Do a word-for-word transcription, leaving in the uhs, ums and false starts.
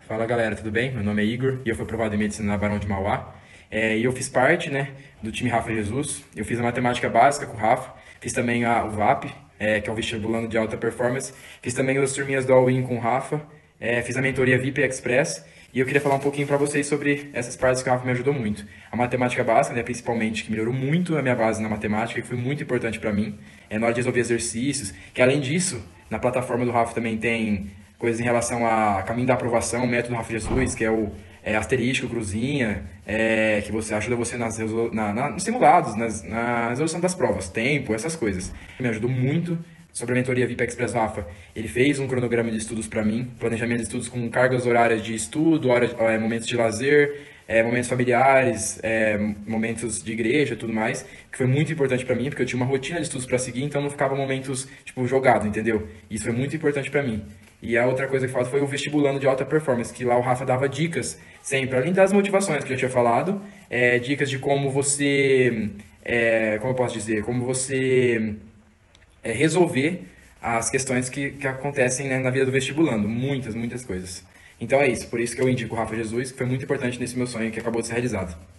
Fala galera, tudo bem? Meu nome é Igor e eu fui aprovado em Medicina na Barão de Mauá. É, e eu fiz parte, né, do time Rafa Jesus. Eu fiz a matemática básica com o Rafa, fiz também a, o V A P, é, que é o vestibulando de alta performance. Fiz também as turminhas do All-In com o Rafa, é, fiz a mentoria V I P Express. E eu queria falar um pouquinho para vocês sobre essas partes que o Rafa me ajudou muito. A matemática básica, né, principalmente, que melhorou muito a minha base na matemática, que foi muito importante para mim, é, na hora de resolver exercícios. Que além disso, na plataforma do Rafa também tem coisas em relação a caminho da aprovação, o método Rafa Jesus, que é o é, asterístico, cruzinha, é, que você ajuda você nas, resolu- na, na, nos simulados, nas, na resolução das provas, tempo, essas coisas. Me ajudou muito sobre a mentoria V I P Express Rafa. Ele fez um cronograma de estudos para mim, planejamento de estudos com cargas horárias de estudo, hora, é, momentos de lazer, é, momentos familiares, é, momentos de igreja e tudo mais, que foi muito importante para mim, porque eu tinha uma rotina de estudos para seguir, então não ficava momentos, tipo, jogado, entendeu? Isso foi muito importante para mim. E a outra coisa que falta foi o vestibulando de alta performance, que lá o Rafa dava dicas, sempre, além das motivações que eu já tinha falado, é, dicas de como você, é, como eu posso dizer, como você é, resolver as questões que, que acontecem, né, na vida do vestibulando, muitas, muitas coisas. Então é isso, por isso que eu indico o Rafa Jesus, que foi muito importante nesse meu sonho que acabou de ser realizado.